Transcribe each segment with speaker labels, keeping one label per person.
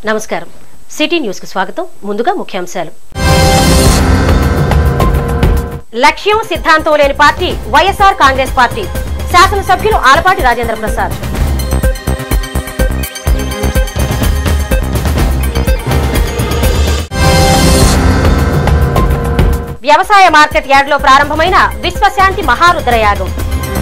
Speaker 1: నమస్కారం city news కు స్వాగతం ముందుగా ముఖ్యాంశాలు లక్ష్యం సిద్ధాంతం లేని పార్టీ వైఎస్ఆర్ కాంగ్రెస్ పార్టీ శాసనసభ్యులు ఆలపాటి రాజేంద్ర ప్రసాద్ వ్యవసాయ మార్కెట్ యార్డులో ప్రారంభమైన విశ్వశాంతి మహారుద్రయాగం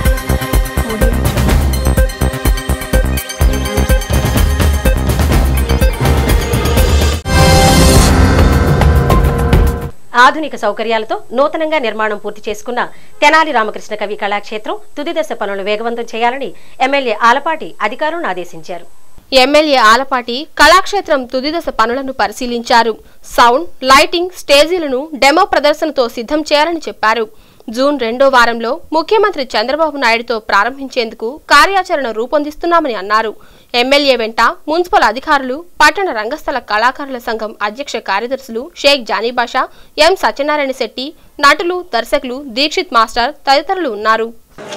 Speaker 1: ఆధునిక సౌకర్యాలతో నూతనంగా నిర్మాణం పూర్తి చేసుకున్న తెనాలి రామకృష్ణ కవి కళాక్షేత్రం తుది దశ పనులను వేగవంతం చేయాలని ఎమ్మెల్యే ఆలపాటి అధికారులను ఆదేశించారు.
Speaker 2: ఎమ్మెల్యే ఆలపాటి కళాక్షేత్రం తుది దశ పనులను పరిశీలించారు. సౌండ్, లైటింగ్, స్టేజీలను డెమో ప్రదర్శనతో సిద్ధం చేయాలని చెప్పారు. జూన్ 2వ వారంలో ముఖ్యమంత్రి చంద్రబాబు నాయుడుతో ప్రారంభించేందుకు కార్యాచరణ రూపొందిస్తున్నామని అన్నారు. ఎమ్మెల్యే వెంట మున్సిపల్ అధికారులు, పట్టణ రంగస్థల కళాకారుల సంఘం అధ్యక్ష కార్యదర్శులు షేక్ జానీబాషా, ఎం సత్యనారాయణ శెట్టి, నటులు, దర్శకులు దీక్షిత్ మాస్టర్ తదితరులు ఉన్నారు.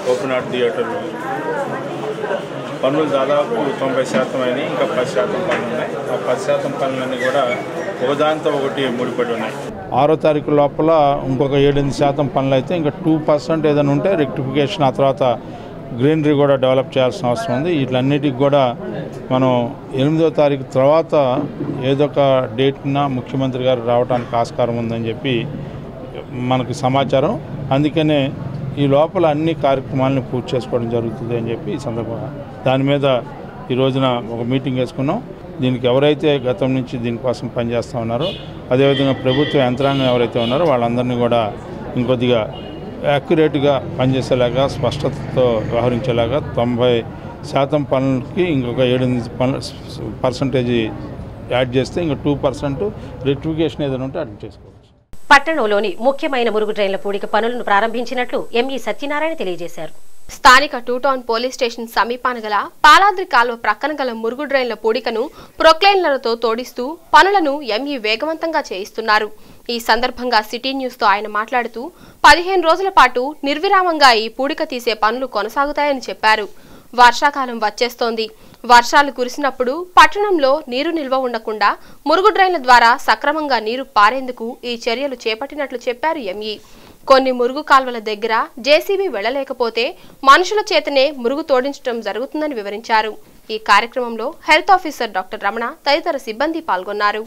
Speaker 3: పనులు దాదాపు 90% అయినాయి. ఇంకా 10% పనులు ఉన్నాయి. ఆ 10% పనులన్నీ కూడా ఒకదానితో ఒకటి ముడిపడి ఉన్నాయి. 6వ తారీఖు లోపల ఇంకొక 7-8% పనులు అయితే ఇంకా 2% ఏదైనా ఉంటే రెక్టిఫికేషన్, ఆ తర్వాత గ్రీనరీ కూడా డెవలప్ చేయాల్సిన అవసరం ఉంది. వీటన్నిటికి కూడా మనం 8వ తారీఖు తర్వాత ఏదో ఒక డేట్న ముఖ్యమంత్రి గారు రావడానికి ఆస్కారం ఉందని చెప్పి మనకు సమాచారం. అందుకనే ఈ లోపల అన్ని కార్యక్రమాలను పూర్తి చేసుకోవడం జరుగుతుంది అని చెప్పి ఈ సందర్భంగా దాని మీద ఈ రోజున ఒక మీటింగ్ వేసుకున్నాం. దీనికి ఎవరైతే గతం నుంచి దీనికోసం పనిచేస్తూ ఉన్నారో, అదేవిధంగా ప్రభుత్వ యంత్రాంగం ఎవరైతే ఉన్నారో వాళ్ళందరినీ కూడా ఇంకొద్దిగా యాక్యురేట్గా పనిచేసేలాగా, స్పష్టతతో వ్యవహరించేలాగా 90% పనులకి ఇంకొక 7% యాడ్ చేస్తే ఇంకా 2% రెక్టిఫికేషన్ ఏదైనా ఉంటే అడ్డు చేసుకోవచ్చు.
Speaker 1: పట్టణంలోని ముఖ్యమైన మురుగు డ్రైన్ల పూడిక పనులను ప్రారంభించినట్లు ఎంఈ సత్యనారాయణ తెలియజేశారు.
Speaker 2: స్థానిక 2 టౌన్ పోలీస్ స్టేషన్ సమీపాన గల పాలాద్రి కాల్వ ప్రక్కన గల మురుగు డ్రైన్ల పూడికను ప్రొక్లైన్లతో తోడిస్తూ పనులను ఎంఈ వేగవంతంగా చేయిస్తున్నారు. ఈ సందర్భంగా సిటీ న్యూస్ తో ఆయన మాట్లాడుతూ 15 రోజుల పాటు నిర్విరామంగా ఈ పూడిక తీసే పనులు కొనసాగుతాయని చెప్పారు. వర్షాకాలం వచ్చేస్తోంది. వర్షాలు కురిసినప్పుడు పట్టణంలో నీరు నిల్వ ఉండకుండా మురుగు డ్రైన్ల ద్వారా సక్రమంగా నీరు పారేందుకు ఈ చర్యలు చేపట్టినట్లు చెప్పారు ఎంఈ. కొన్ని మురుగు కాల్వల దగ్గర జేసీబీ వెళ్లలేకపోతే మనుషుల చేతనే మురుగు తోడించడం జరుగుతుందని వివరించారు. ఈ కార్యక్రమంలో హెల్త్ ఆఫీసర్ డాక్టర్ రమణ తదితర సిబ్బంది పాల్గొన్నారు.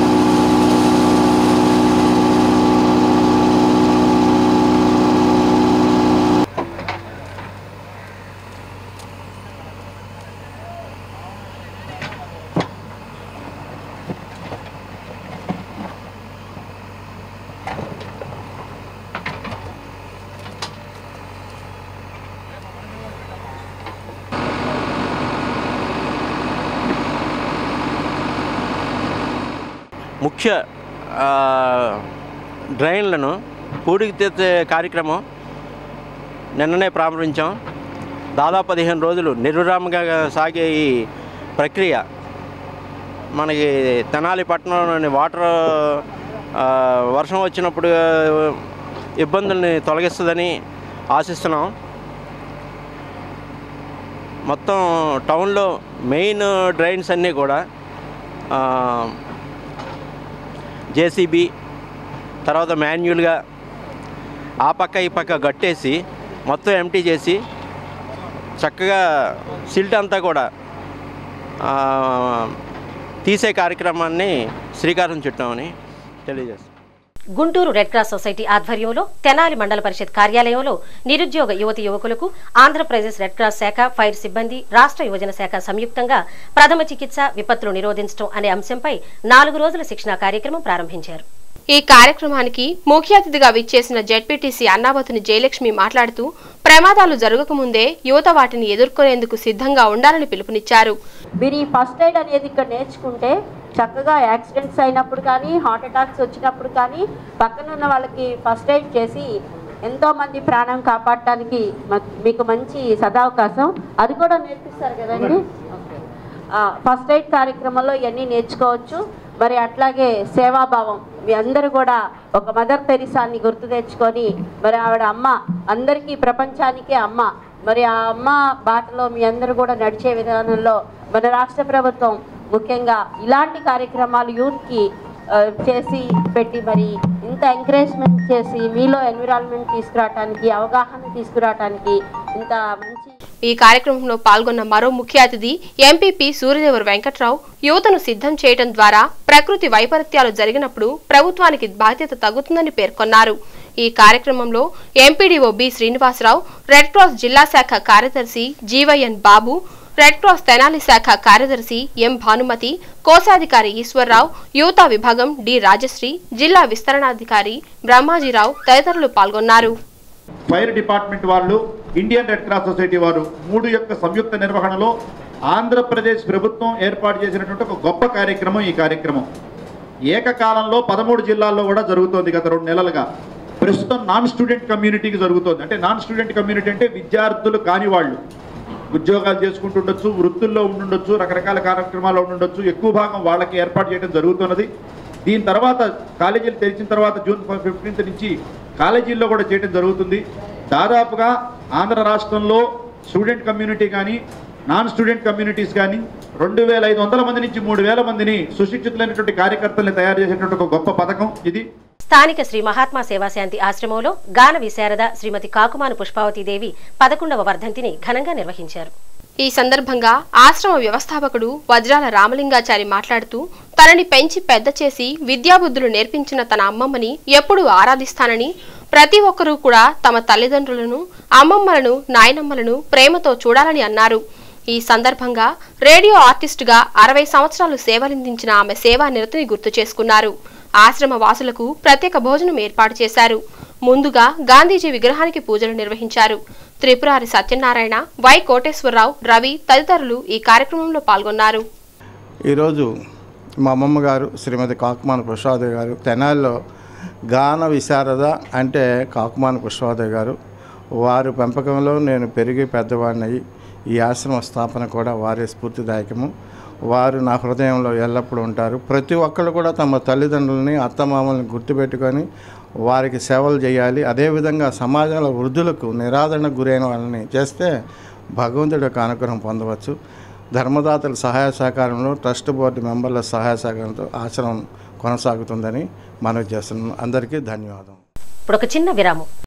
Speaker 4: ముఖ్య డ్రైన్లను పూడికి తీసే కార్యక్రమం నిన్ననే ప్రారంభించాం. దాదాపు 15 రోజులు నిర్విరామంగా సాగే ఈ ప్రక్రియ మనకి తెనాలి పట్టణంలోని వాటర్ వర్షం వచ్చినప్పుడు ఇబ్బందుల్ని తొలగిస్తుందని ఆశిస్తున్నాం. మొత్తం టౌన్లో మెయిన్ డ్రైన్స్ అన్నీ కూడా జేసీబీ, తర్వాత మాన్యువల్గా ఆ పక్క ఈ పక్క గట్టేసి మొత్తం ఎంటీ చేసి చక్కగా సిల్ట్ అంతా కూడా తీసే కార్యక్రమాన్ని శ్రీకారం చుట్టామని తెలియజేస్తాం.
Speaker 1: గుంటూరు రెడ్ క్రాస్ సొసైటీ ఆధ్వర్యంలో తెనాలి మండల పరిషత్ కార్యాలయంలో నిరుద్యోగ యువతి యువకులకు ఆంధ్రప్రదేశ్ రెడ్ క్రాస్ శాఖ, ఫైర్ సిబ్బంది, రాష్ట్ర యువజన శాఖ సంయుక్తంగా ప్రథమ చికిత్స, విపత్తులు నిరోధించడం అనే అంశంపై 4 రోజుల శిక్షణా కార్యక్రమం ప్రారంభించారు.
Speaker 2: ఈ కార్యక్రమానికి ముఖ్య అతిథిగా విచ్చేసిన జెడ్పీటీసీ అన్నావతిని జయలక్ష్మి మాట్లాడుతూ ప్రమాదాలు జరగకముందే యువత వాటిని ఎదుర్కొనేందుకు సిద్ధంగా ఉండాలని పిలుపునిచ్చారు.
Speaker 5: మీరు ఈ ఫస్ట్ ఎయిడ్ అనేది ఇక్కడ నేర్చుకుంటే చక్కగా యాక్సిడెంట్స్ అయినప్పుడు కానీ, హార్ట్ అటాక్స్ వచ్చినప్పుడు కానీ పక్కన ఉన్న వాళ్ళకి ఫస్ట్ ఎయిడ్ చేసి ఎంతోమంది ప్రాణం కాపాడటానికి మీకు మంచి సదావకాశం. అది కూడా నేర్పిస్తారు కదండి. ఫస్ట్ ఎయిడ్ కార్యక్రమంలో ఇవన్నీ నేర్చుకోవచ్చు. మరి అట్లాగే సేవాభావం, మీ అందరూ కూడా ఒక మదర్ తెరిసాని గుర్తు తెచ్చుకొని, మరి ఆవిడ అమ్మ, అందరికీ ప్రపంచానికే అమ్మ, మరి ఆ అమ్మ బాటలో మీ అందరూ కూడా నడిచే విధానంలో మన రాష్ట్ర ప్రభుత్వం ముఖ్యంగా ఇలాంటి కార్యక్రమాలు యూత్కి చేసి పెట్టి మరి ఇంత ఎంకరేజ్మెంట్ చేసి మీలో ఎన్విరాన్మెంట్ తీసుకురావడానికి, అవగాహన తీసుకురావడానికి ఇంత మంచి
Speaker 2: ఈ కార్యక్రమంలో పాల్గొన్న మరో ముఖ్య అతిథి ఎంపీపీ సూర్యదేవర్ వెంకట్రావు యువతను సిద్ధం చేయడం ద్వారా ప్రకృతి వైపరీత్యాలు జరిగినప్పుడు ప్రభుత్వానికి బాధ్యత తగ్గుతుందని పేర్కొన్నారు. ఈ కార్యక్రమంలో MPDO B Srinivasarao, red cross జిల్లా శాఖ కార్యదర్శి GYN Babu, red cross Tenali శాఖ కార్యదర్శి ఎం భానుమతి, కోశాధికారి ఈశ్వర్రావు, యువత విభాగం డి రాజశ్రీ, జిల్లా విస్తరణాధికారి బ్రహ్మాజీరావు తదితరులు పాల్గొన్నారు.
Speaker 6: ఫైర్ డిపార్ట్మెంట్ వాళ్ళు, ఇండియన్ రెడ్ క్రాస్ సొసైటీ వారు 3 యొక్క సంయుక్త నిర్వహణలో ఆంధ్రప్రదేశ్ ప్రభుత్వం ఏర్పాటు చేసినటువంటి ఒక గొప్ప కార్యక్రమం. ఈ కార్యక్రమం ఏకకాలంలో 13 జిల్లాల్లో కూడా జరుగుతోంది. గత 2 నెలలుగా ప్రస్తుతం నాన్ స్టూడెంట్ కమ్యూనిటీకి జరుగుతోంది. అంటే నాన్ స్టూడెంట్ కమ్యూనిటీ అంటే విద్యార్థులు కాని వాళ్ళు, ఉద్యోగాలు చేసుకుంటుండొచ్చు, వృత్తుల్లో ఉండుండొచ్చు, రకరకాల కార్యక్రమాల్లో ఉండుండొచ్చు. ఎక్కువ భాగం వాళ్ళకి ఏర్పాటు చేయడం జరుగుతున్నది. దీని తర్వాత కాలేజీలు తెరిచిన తర్వాత జూన్ 15 నుంచి కాలేజీల్లో కూడా చేయడం జరుగుతుంది. దాదాపుగా ఆంధ్ర రాష్ట్రంలో స్టూడెంట్ కమ్యూనిటీ కానీ నాన్ స్టూడెంట్ కమ్యూనిటీస్ కానీ 2500 మంది నుంచి 3000 మందిని సుశిక్షితులైనటువంటి కార్యకర్తల్ని తయారు చేసేటువంటి ఒక గొప్ప పథకం ఇది.
Speaker 1: స్థానిక శ్రీ మహాత్మా సేవాశాంతి ఆశ్రమంలో గాన విశారద శ్రీమతి కాకుమాను పుష్పావతీదేవి 11వ వర్ధంతిని ఘనంగా నిర్వహించారు.
Speaker 2: ఈ సందర్భంగా ఆశ్రమ వ్యవస్థాపకుడు వజ్రాల రామలింగాచారి మాట్లాడుతూ, తనని పెంచి పెద్ద చేసి విద్యాబుద్ధులు నేర్పించిన తన అమ్మమ్మని ఎప్పుడూ ఆరాధిస్తానని, ప్రతి ఒక్కరూ కూడా తమ తల్లిదండ్రులను, అమ్మమ్మలను, నాయనమ్మలను ప్రేమతో చూడాలని అన్నారు. ఈ సందర్భంగా రేడియో ఆర్టిస్టుగా 60 సంవత్సరాలు సేవలందించిన ఆమె సేవా నిరతిని గుర్తు చేసుకున్నారు. ఆశ్రమ వాసులకు ప్రత్యేక భోజనం ఏర్పాటు చేశారు. ముందుగా గాంధీజీ విగ్రహానికి పూజలు నిర్వహించారు. త్రిపురారి సత్యనారాయణ, వై కోటేశ్వరరావు, రవి తదితరులు ఈ కార్యక్రమంలో పాల్గొన్నారు.
Speaker 7: ఈరోజు మా అమ్మమ్మ గారు శ్రీమతి కాకుమాను పుష్పావతి గారు తెనాలిలో గాన విశారద అంటే కాకుమాను పుష్పావతి గారు వారి పెంపకంలో నేను పెరిగి పెద్దవాడినయ్యి ఈ ఆశ్రమ స్థాపన కూడా వారి స్ఫూర్తిదాయకము. వారు నా హృదయంలో ఎల్లప్పుడూ ఉంటారు. ప్రతి ఒక్కరు కూడా తమ తల్లిదండ్రులని, అత్తమామల్ని గుర్తుపెట్టుకొని వారికి సేవలు చేయాలి. అదేవిధంగా సమాజంలో వృద్ధులకు నిరాదరణకు గురైన వాళ్ళని చేస్తే భగవంతుడి యొక్క అనుగ్రహం పొందవచ్చు. ధర్మదాతల సహాయ సహకారంలో ట్రస్ట్ బోర్డు మెంబర్ల సహాయ సహకారంతో ఆశ్రమం కొనసాగుతుందని మనవి చేస్తున్నాను. అందరికీ ధన్యవాదం.
Speaker 1: ఇప్పుడు ఒక చిన్న విరామం.